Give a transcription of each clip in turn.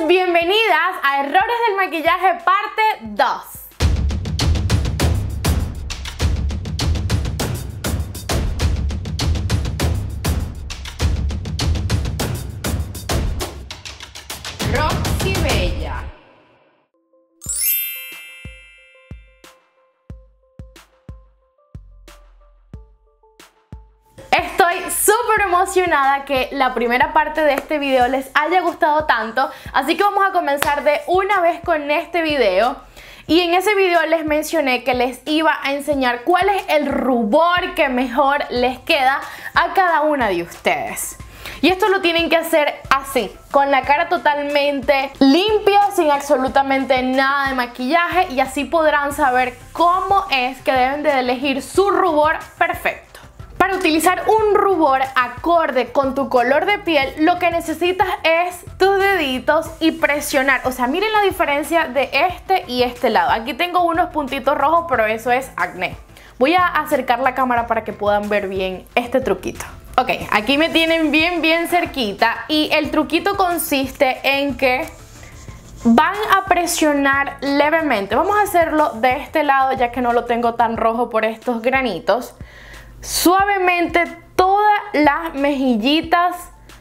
bienvenidas a Errores del Maquillaje parte 2. Roxy Bella. Estoy súper emocionada que la primera parte de este video les haya gustado tanto, así que vamos a comenzar de una vez con este video. Y en ese video les mencioné que les iba a enseñar cuál es el rubor que mejor les queda a cada una de ustedes. Y esto lo tienen que hacer así, con la cara totalmente limpia, sin absolutamente nada de maquillaje, y así podrán saber cómo es que deben de elegir su rubor perfecto. Para utilizar un rubor acorde con tu color de piel, lo que necesitas es tus deditos y presionar. O sea, miren la diferencia de este y este lado. Aquí tengo unos puntitos rojos, pero eso es acné. Voy a acercar la cámara para que puedan ver bien este truquito. Ok, aquí me tienen bien cerquita, y el truquito consiste en que van a presionar levemente. Vamos a hacerlo de este lado, ya que no lo tengo tan rojo por estos granitos. Suavemente todas las mejillitas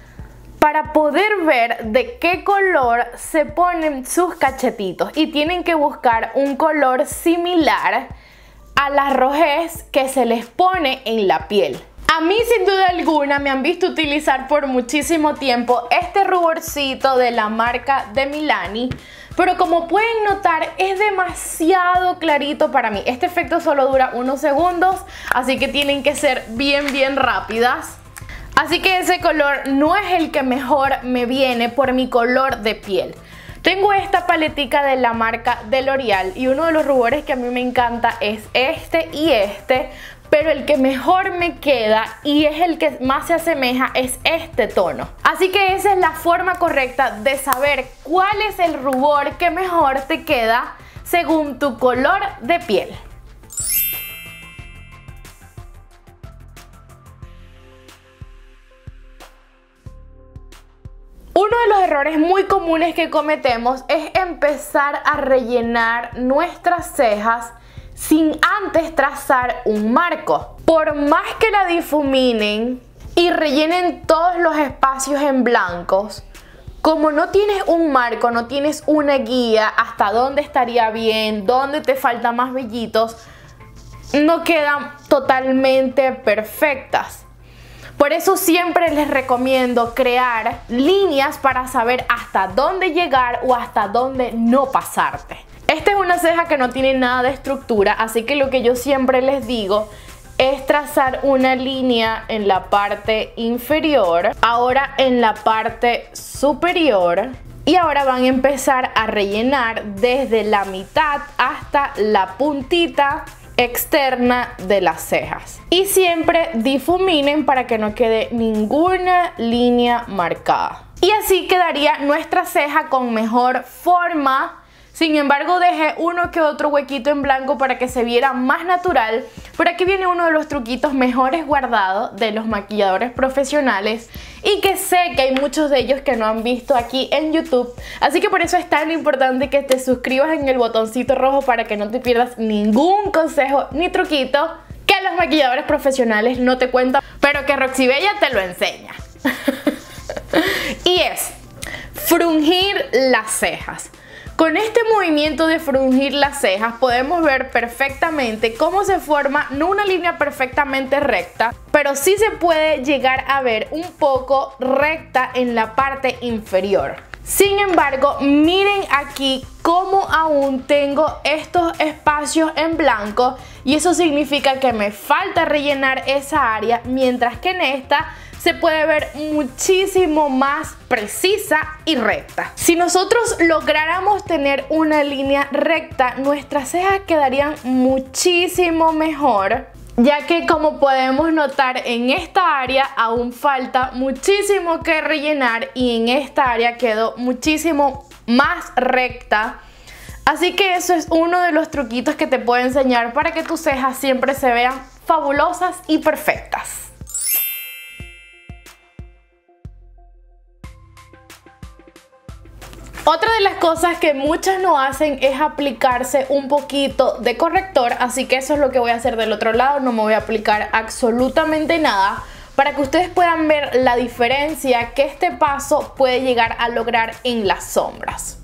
para poder ver de qué color se ponen sus cachetitos, y tienen que buscar un color similar a la rojez que se les pone en la piel. A mí sin duda alguna me han visto utilizar por muchísimo tiempo este ruborcito de la marca de Milani, pero como pueden notar es demasiado clarito para mí. Este efecto solo dura unos segundos, así que tienen que ser bien rápidas. Así que ese color no es el que mejor me viene por mi color de piel. Tengo esta paletica de la marca de L'Oreal, y uno de los rubores que a mí me encanta es este y este, pero el que mejor me queda y es el que más se asemeja es este tono. Así que esa es la forma correcta de saber cuál es el rubor que mejor te queda según tu color de piel. Uno de los errores muy comunes que cometemos es empezar a rellenar nuestras cejas sin antes trazar un marco. Por más que la difuminen y rellenen todos los espacios en blancos, como no tienes un marco, no tienes una guía hasta dónde estaría bien, dónde te faltan más vellitos, no quedan totalmente perfectas. Por eso siempre les recomiendo crear líneas para saber hasta dónde llegar o hasta dónde no pasarte. Esta es una ceja que no tiene nada de estructura, así que lo que yo siempre les digo es trazar una línea en la parte inferior, ahora en la parte superior, y ahora van a empezar a rellenar desde la mitad hasta la puntita externa de las cejas. Y siempre difuminen para que no quede ninguna línea marcada. Y así quedaría nuestra ceja con mejor forma. Sin embargo, dejé uno que otro huequito en blanco para que se viera más natural. Por aquí viene uno de los truquitos mejores guardados de los maquilladores profesionales, y que sé que hay muchos de ellos que no han visto aquí en YouTube. Así que por eso es tan importante que te suscribas en el botoncito rojo para que no te pierdas ningún consejo ni truquito que los maquilladores profesionales no te cuentan, pero que Roxy Bella te lo enseña. Y es frungir las cejas. Con este movimiento de frungir las cejas podemos ver perfectamente cómo se forma no una línea perfectamente recta, pero sí se puede llegar a ver un poco recta en la parte inferior. Sin embargo, miren aquí cómo aún tengo estos espacios en blanco, y eso significa que me falta rellenar esa área, mientras que en esta se puede ver muchísimo más precisa y recta. Si nosotros lográramos tener una línea recta, nuestras cejas quedarían muchísimo mejor, ya que como podemos notar en esta área aún falta muchísimo que rellenar, y en esta área quedó muchísimo más recta. Así que eso es uno de los truquitos que te puedo enseñar para que tus cejas siempre se vean fabulosas y perfectas. Otra de las cosas que muchas no hacen es aplicarse un poquito de corrector, así que eso es lo que voy a hacer del otro lado. No me voy a aplicar absolutamente nada para que ustedes puedan ver la diferencia que este paso puede llegar a lograr en las sombras.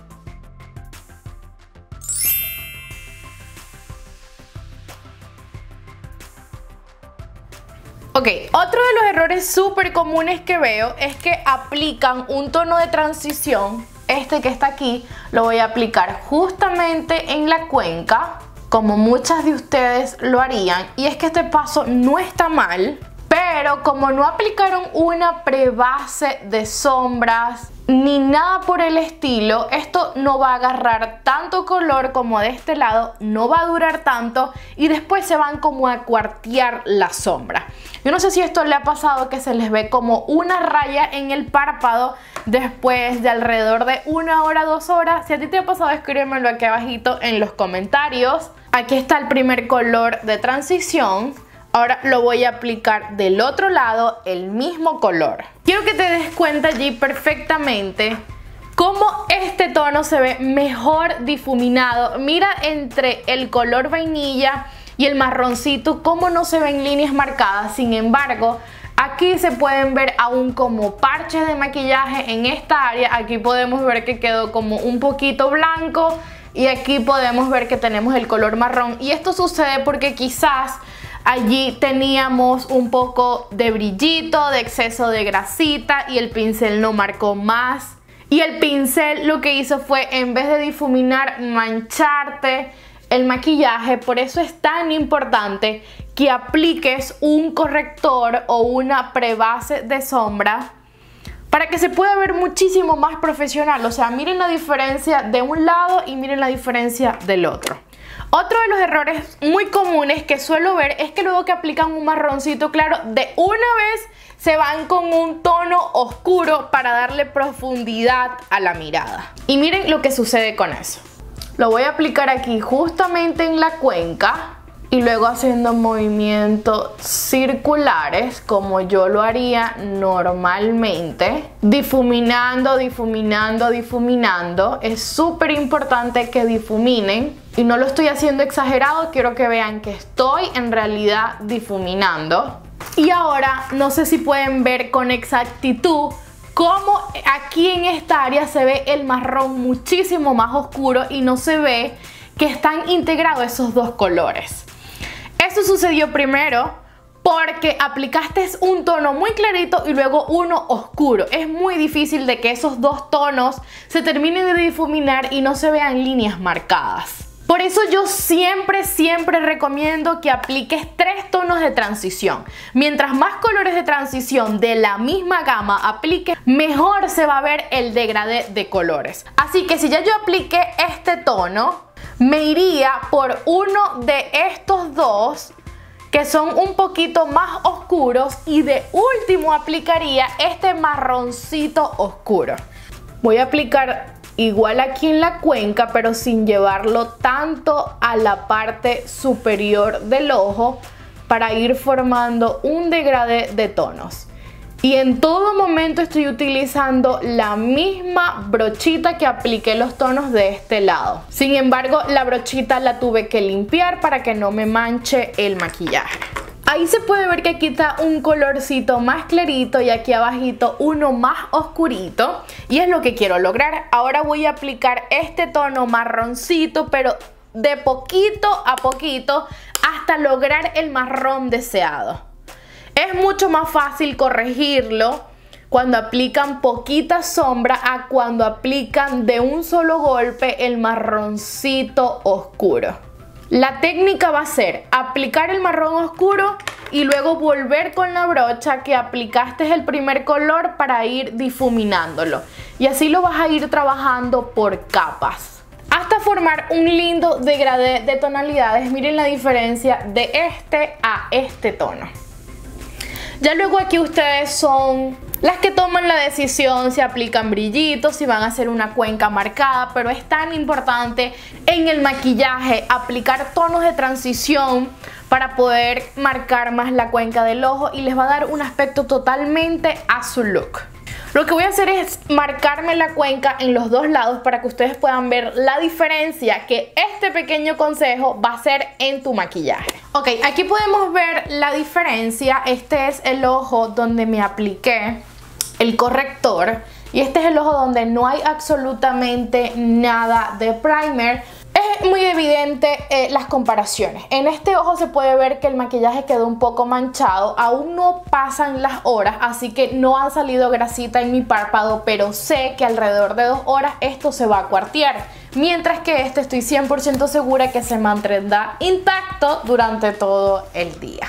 Ok, otro de los errores súper comunes que veo es que aplican un tono de transición. Este que está aquí lo voy a aplicar justamente en la cuenca, como muchas de ustedes lo harían. Y es que este paso no está mal, pero como no aplicaron una prebase de sombras ni nada por el estilo, esto no va a agarrar tanto color como de este lado, no va a durar tanto y después se van como a cuartear la sombra. Yo no sé si esto le ha pasado que se les ve como una raya en el párpado después de alrededor de 1 hora, 2 horas. Si a ti te ha pasado, escríbemelo aquí abajito en los comentarios. Aquí está el primer color de transición. Ahora lo voy a aplicar del otro lado, el mismo color. Quiero que te des cuenta allí perfectamente cómo este tono se ve mejor difuminado. Mira entre el color vainilla y el marroncito cómo no se ven líneas marcadas. Sin embargo, aquí se pueden ver aún como parches de maquillaje en esta área. Aquí podemos ver que quedó como un poquito blanco y aquí podemos ver que tenemos el color marrón. Y esto sucede porque quizás allí teníamos un poco de brillito, de exceso de grasita y el pincel no marcó más. Y el pincel lo que hizo fue, en vez de difuminar, mancharte el maquillaje. Por eso es tan importante que apliques un corrector o una prebase de sombra para que se pueda ver muchísimo más profesional. O sea, miren la diferencia de un lado y miren la diferencia del otro. Otro de los errores muy comunes que suelo ver es que luego que aplican un marroncito claro, de una vez se van con un tono oscuro para darle profundidad a la mirada. Y miren lo que sucede con eso. Lo voy a aplicar aquí justamente en la cuenca y luego haciendo movimientos circulares como yo lo haría normalmente. Difuminando, difuminando, difuminando. Es súper importante que difuminen. Y no lo estoy haciendo exagerado, quiero que vean que estoy en realidad difuminando. Y ahora no sé si pueden ver con exactitud cómo aquí en esta área se ve el marrón muchísimo más oscuro y no se ve que están integrados esos dos colores. Eso sucedió primero porque aplicaste un tono muy clarito y luego uno oscuro. Es muy difícil de que esos dos tonos se terminen de difuminar y no se vean líneas marcadas. Por eso yo siempre recomiendo que apliques 3 tonos de transición. Mientras más colores de transición de la misma gama apliques, mejor se va a ver el degradé de colores. Así que si ya yo apliqué este tono, me iría por uno de estos dos que son un poquito más oscuros y de último aplicaría este marroncito oscuro. Voy a aplicar igual aquí en la cuenca, pero sin llevarlo tanto a la parte superior del ojo para ir formando un degradé de tonos. Y en todo momento estoy utilizando la misma brochita que apliqué los tonos de este lado. Sin embargo, la brochita la tuve que limpiar para que no me manche el maquillaje. Ahí se puede ver que aquí está un colorcito más clarito y aquí abajito uno más oscurito. Y es lo que quiero lograr. Ahora voy a aplicar este tono marroncito, pero de poquito a poquito hasta lograr el marrón deseado. Es mucho más fácil corregirlo cuando aplican poquita sombra a cuando aplican de un solo golpe el marroncito oscuro. La técnica va a ser aplicar el marrón oscuro y luego volver con la brocha que aplicaste el primer color para ir difuminándolo. Y así lo vas a ir trabajando por capas hasta formar un lindo degradé de tonalidades. Miren la diferencia de este a este tono. Ya luego aquí ustedes son las que toman la decisión si aplican brillitos, si van a hacer una cuenca marcada, pero es tan importante en el maquillaje aplicar tonos de transición para poder marcar más la cuenca del ojo y les va a dar un aspecto totalmente a su look. Lo que voy a hacer es marcarme la cuenca en los dos lados para que ustedes puedan ver la diferencia que este pequeño consejo va a hacer en tu maquillaje. Ok, aquí podemos ver la diferencia. Este es el ojo donde me apliqué el corrector y este es el ojo donde no hay absolutamente nada de primer. Es muy evidente las comparaciones. En este ojo se puede ver que el maquillaje quedó un poco manchado. Aún no pasan las horas, así que no ha salido grasita en mi párpado, pero sé que alrededor de 2 horas esto se va a cuartear. Mientras que este estoy 100% segura que se mantendrá intacto durante todo el día.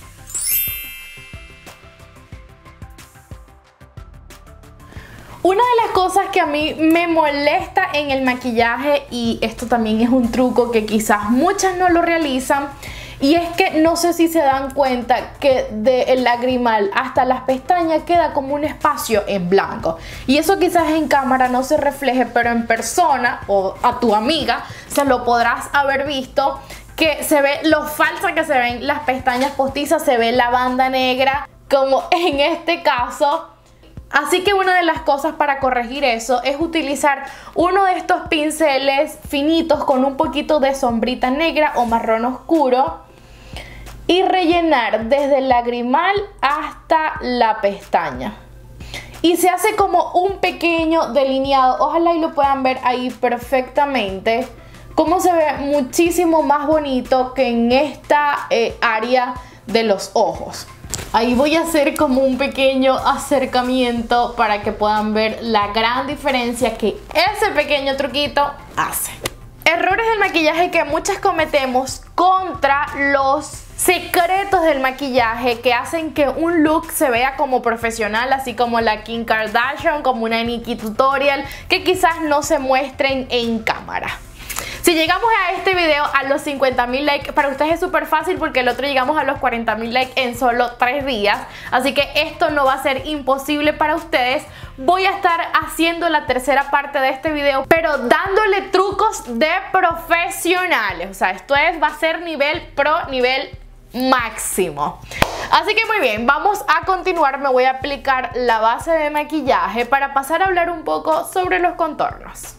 Una de las cosas que a mí me molesta en el maquillaje, y esto también es un truco que quizás muchas no lo realizan, y es que no sé si se dan cuenta que del lagrimal hasta las pestañas queda como un espacio en blanco. Y eso quizás en cámara no se refleje, pero en persona o a tu amiga se lo podrás haber visto, que se ve lo falsa que se ven las pestañas postizas, se ve la banda negra, como en este caso. Así que una de las cosas para corregir eso es utilizar uno de estos pinceles finitos con un poquito de sombrita negra o marrón oscuro y rellenar desde el lagrimal hasta la pestaña. Y se hace como un pequeño delineado, ojalá y lo puedan ver ahí perfectamente, como se ve muchísimo más bonito que en esta área de los ojos. Ahí voy a hacer como un pequeño acercamiento para que puedan ver la gran diferencia que ese pequeño truquito hace. Errores del maquillaje que muchas cometemos contra los secretos del maquillaje que hacen que un look se vea como profesional, así como la Kim Kardashian, como una Nikki Tutorial, que quizás no se muestren en cámara. Si llegamos a este video a los 50.000 likes, para ustedes es súper fácil porque el otro llegamos a los 40.000 likes en solo 3 días. Así que esto no va a ser imposible para ustedes. Voy a estar haciendo la tercera parte de este video, pero dándole trucos de profesionales. O sea, va a ser nivel pro, nivel máximo. Así que muy bien, vamos a continuar. Me voy a aplicar la base de maquillaje para pasar a hablar un poco sobre los contornos.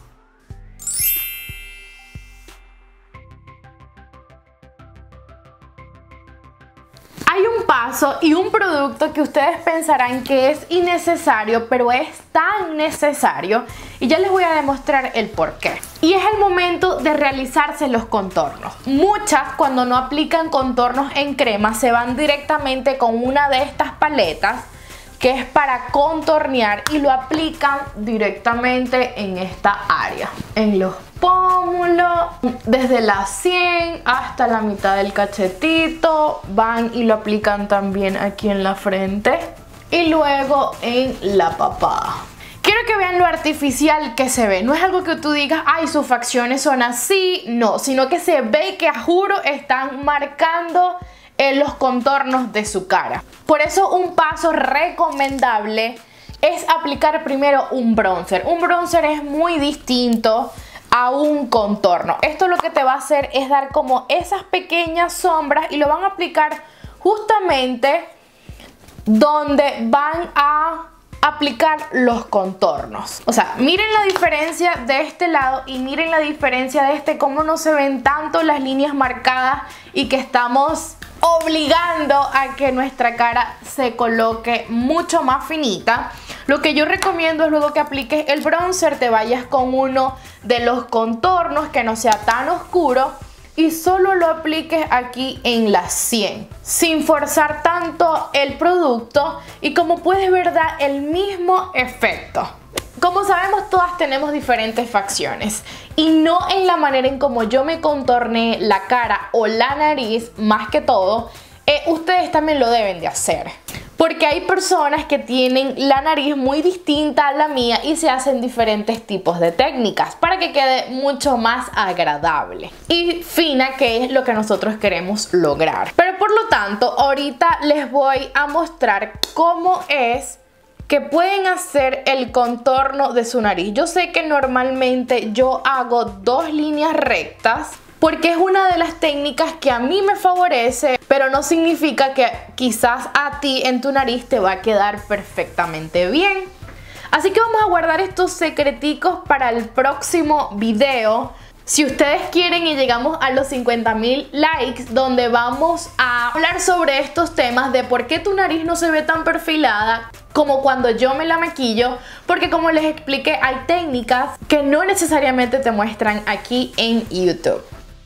Hay un paso y un producto que ustedes pensarán que es innecesario, pero es tan necesario, y ya les voy a demostrar el por qué. Y es el momento de realizarse los contornos. Muchas, cuando no aplican contornos en crema, se van directamente con una de estas paletas que es para contornear y lo aplican directamente en esta área, en los pómulos, desde la sien hasta la mitad del cachetito, van y lo aplican también aquí en la frente y luego en la papada. Quiero que vean lo artificial que se ve. No es algo que tú digas, ay, sus facciones son así, no, sino que se ve que a juro están marcando los contornos de su cara. Por eso un paso recomendable es aplicar primero un bronzer. Un bronzer es muy distinto a un contorno. Esto lo que te va a hacer es dar como esas pequeñas sombras y lo van a aplicar justamente donde van a aplicar los contornos. O sea, miren la diferencia de este lado y miren la diferencia de este, cómo no se ven tanto las líneas marcadas y que estamos obligando a que nuestra cara se coloque mucho más finita. Lo que yo recomiendo es luego que apliques el bronzer, te vayas con uno de los contornos que no sea tan oscuro y solo lo apliques aquí en la sien, sin forzar tanto el producto, y como puedes ver da el mismo efecto. Como sabemos, todas tenemos diferentes facciones y no en la manera en como yo me contorné la cara o la nariz, más que todo, ustedes también lo deben de hacer. Porque hay personas que tienen la nariz muy distinta a la mía y se hacen diferentes tipos de técnicas para que quede mucho más agradable y fina, que es lo que nosotros queremos lograr. Pero por lo tanto, ahorita les voy a mostrar cómo es que pueden hacer el contorno de su nariz. Yo sé que normalmente yo hago 2 líneas rectas porque es una de las técnicas que a mí me favorece, pero no significa que quizás a ti en tu nariz te va a quedar perfectamente bien. Así que vamos a guardar estos secreticos para el próximo video. Si ustedes quieren y llegamos a los 50.000 likes, donde vamos a hablar sobre estos temas de por qué tu nariz no se ve tan perfilada como cuando yo me la maquillo, porque como les expliqué, hay técnicas que no necesariamente te muestran aquí en YouTube.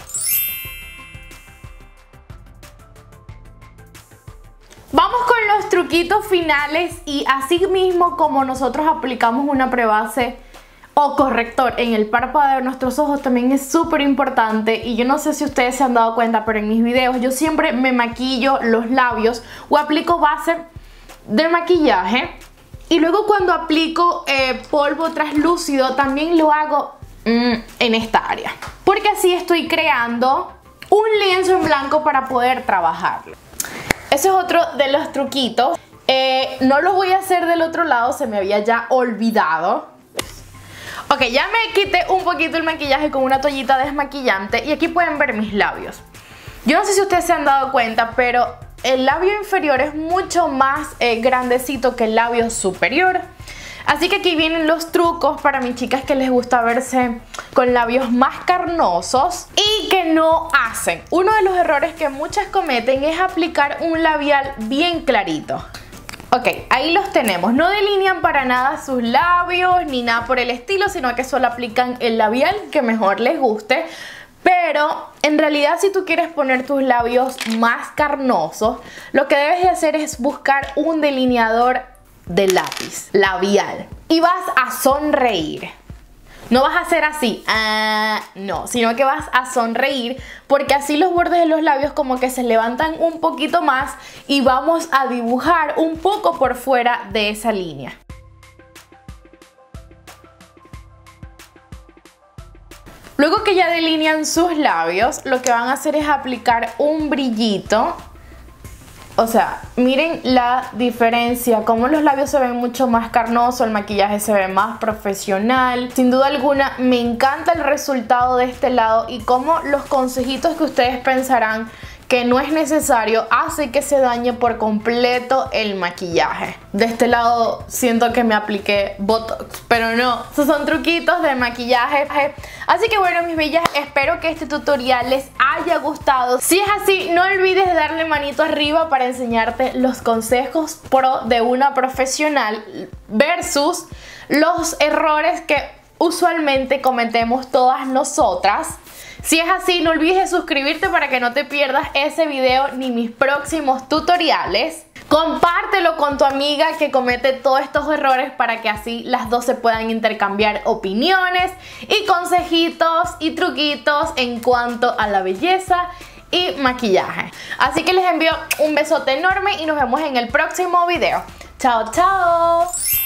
Vamos con los truquitos finales y así mismo como nosotros aplicamos una prebase o corrector en el párpado de nuestros ojos, también es súper importante. Y yo no sé si ustedes se han dado cuenta, pero en mis videos yo siempre me maquillo los labios o aplico base de maquillaje, y luego cuando aplico polvo translúcido también lo hago en esta área, porque así estoy creando un lienzo en blanco para poder trabajarlo. Ese es otro de los truquitos. No lo voy a hacer del otro lado, se me había ya olvidado. Ok, ya me quité un poquito el maquillaje con una toallita desmaquillante y aquí pueden ver mis labios. Yo no sé si ustedes se han dado cuenta, pero el labio inferior es mucho más grandecito que el labio superior. Así que aquí vienen los trucos para mis chicas que les gusta verse con labios más carnosos y que no hacen. Uno de los errores que muchas cometen es aplicar un labial bien clarito. Ok, ahí los tenemos. No delinean para nada sus labios ni nada por el estilo, sino que solo aplican el labial que mejor les guste. Pero en realidad, si tú quieres poner tus labios más carnosos, lo que debes de hacer es buscar un delineador de lápiz labial y vas a sonreír. No vas a hacer así, no, sino que vas a sonreír, porque así los bordes de los labios como que se levantan un poquito más y vamos a dibujar un poco por fuera de esa línea. Luego que ya delinean sus labios, lo que van a hacer es aplicar un brillito. O sea, miren la diferencia, como los labios se ven mucho más carnosos, el maquillaje se ve más profesional. Sin duda alguna me encanta el resultado de este lado y como los consejitos que ustedes pensarán que no es necesario hace que se dañe por completo el maquillaje. De este lado siento que me apliqué Botox, pero no, esos son truquitos de maquillaje. Así que bueno, mis bellas, espero que este tutorial les haya gustado. Si es así, no olvides darle manito arriba para enseñarte los consejos pro de una profesional versus los errores que usualmente cometemos todas nosotras. Si es así, no olvides suscribirte para que no te pierdas ese video ni mis próximos tutoriales. Compártelo con tu amiga que comete todos estos errores para que así las dos se puedan intercambiar opiniones y consejitos y truquitos en cuanto a la belleza y maquillaje. Así que les envío un besote enorme y nos vemos en el próximo video. ¡Chao, chao!